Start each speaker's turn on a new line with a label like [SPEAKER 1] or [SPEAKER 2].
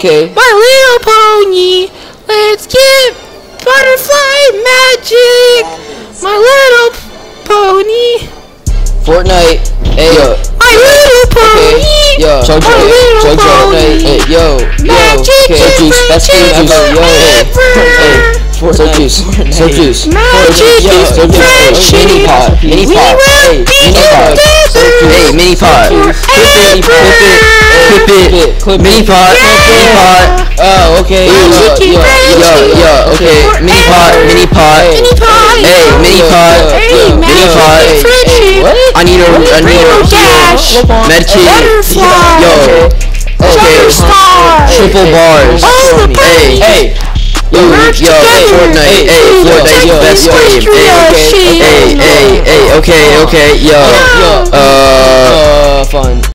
[SPEAKER 1] Okay.
[SPEAKER 2] My Little Pony. Let's get butterfly magic. My Little Pony.
[SPEAKER 1] Fortnite. Hey, yo.
[SPEAKER 2] My Little Pony.
[SPEAKER 1] Okay. Yo.
[SPEAKER 2] My Little Pony.
[SPEAKER 1] Hey, yo.
[SPEAKER 2] Magic
[SPEAKER 1] Okay. So juice. Best game ever. Yo. Hey. So juice. So juice.
[SPEAKER 2] Magic is refreshing.
[SPEAKER 1] Mini pot. Mini pot. Hey. Mini pot. Hey. Mini pot. Clip it. Mini pot. Mini pot. Oh, okay. Yo. Okay. Mini pot. Mini pot. Hey. Mini pot. Mini pot.
[SPEAKER 2] What?
[SPEAKER 1] I need a
[SPEAKER 2] Dash.
[SPEAKER 1] medkit.
[SPEAKER 2] Butterfly.
[SPEAKER 1] Yo. Okay. Triple bars. Hey. Yo, Fortnite. Hey, Fortnite, best game. Hey, okay, yo. Fun.